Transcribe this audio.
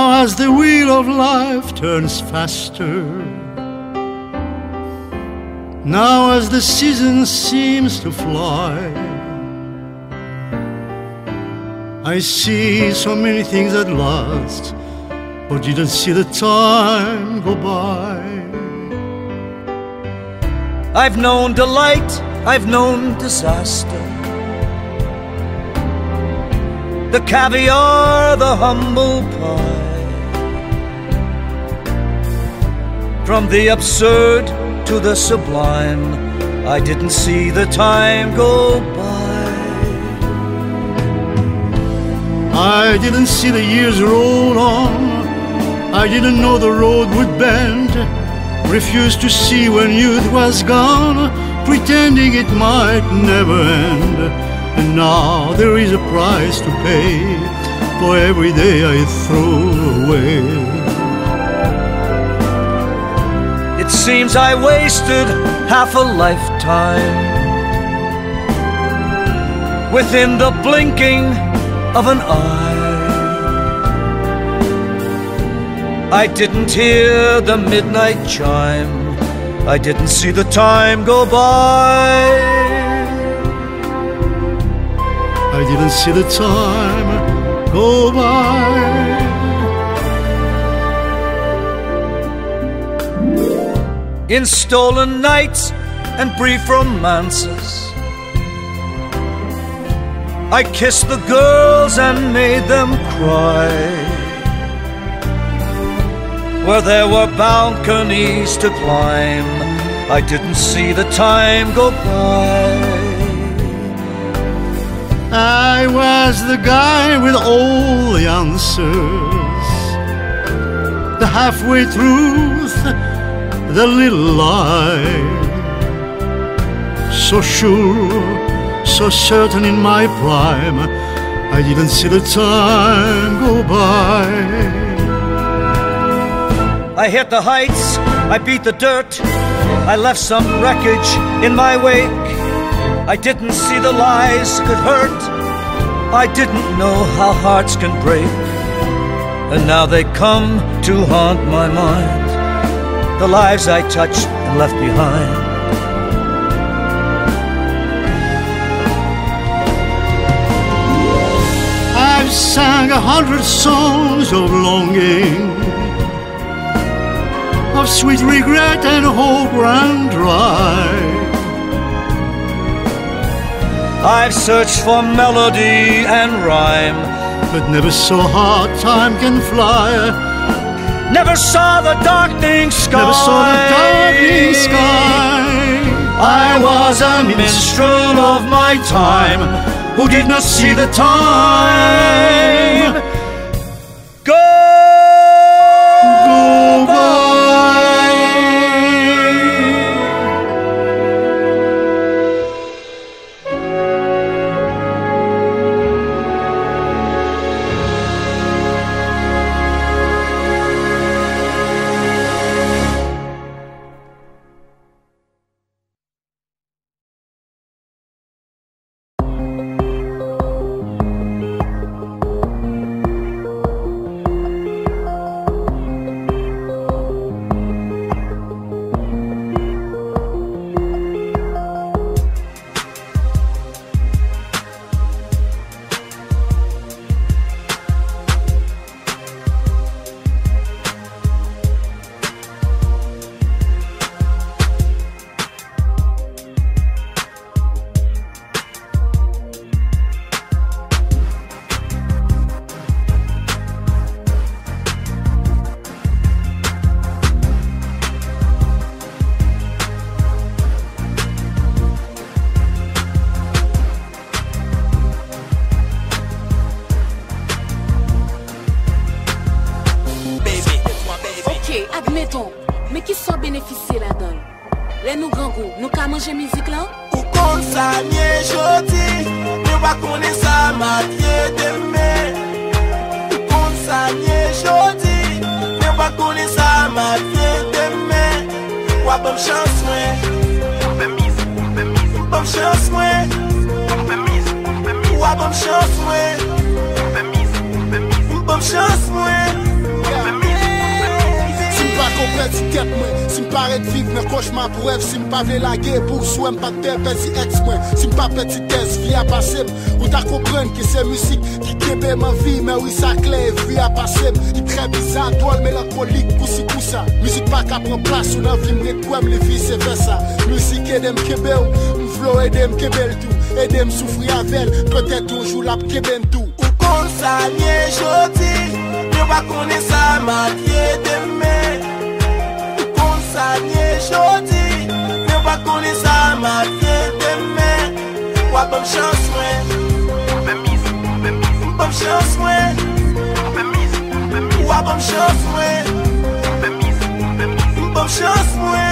Now as the wheel of life turns faster, now as the season seems to fly, I see so many things at last, but didn't see the time go by. I've known delight, I've known disaster, the caviar, the humble pie, from the absurd to the sublime, I didn't see the time go by. I didn't see the years roll on, I didn't know the road would bend, refused to see when youth was gone, pretending it might never end. And now there is a price to pay for every day I throw away. It seems I wasted half a lifetime within the blinking of an eye. I didn't hear the midnight chime, I didn't see the time go by. I didn't see the time go by. In stolen nights and brief romances, I kissed the girls and made them cry. Where there were balconies to climb, I didn't see the time go by. I was the guy with all the answers, the halfway truth, the little lie. So sure, so certain in my prime, I didn't see the time go by. I hit the heights, I beat the dirt, I left some wreckage in my wake. I didn't see the lies could hurt, I didn't know how hearts can break. And now they come to haunt my mind, the lives I touched and left behind. I've sang 100 songs of longing, of sweet regret and hope ran dry. I've searched for melody and rhyme, but never saw how time can fly. Never saw the darkening sky. Never saw the darkening sky. I was a minstrel of my time, who did not see the time go by. Admettons, mais qui sont bénéficiés là-dedans? Les nous grands goûts, nous qu'à manger musique là? Ou comme ça, nie jodi, nous va connaître ça, ma vie demain. Ou comme ça, nie jodi, nous va connaître ça, ma vie demain. Ou bonne chance, ouais. Bonne chance, ouais. Ou bonne chance, ouais. Bonne chance, ouais. perdu tête moi. Si m'paraît de vivre mes cauchemars pour rêve, si m'pas vle la guerre pour souhait m'pas de perdu ex moi. Si m'pas petit test, vie à passer, ou t'as comprendre que c'est musique qui kebe ma vie, mais oui ça clair, vie à passer. Il très bizarre, drôle, mélancolique, koussi koussa. Musique pas qu'à prendre place, ou dans vie m'requem, les vice versa. Musique aide m'kebe ou, m'flow aide m'kebel tout, aide m'souffrir avec, peut-être un jour la m'keben tout. Ou kon sa nye jodi, yo pa konen sa matye deme. Ou kon sa nye jodi, yo pa konen sa matye deme. Wapam chans mwen, wapam chans mwen, wapam chans mwen, wapam chans mwen.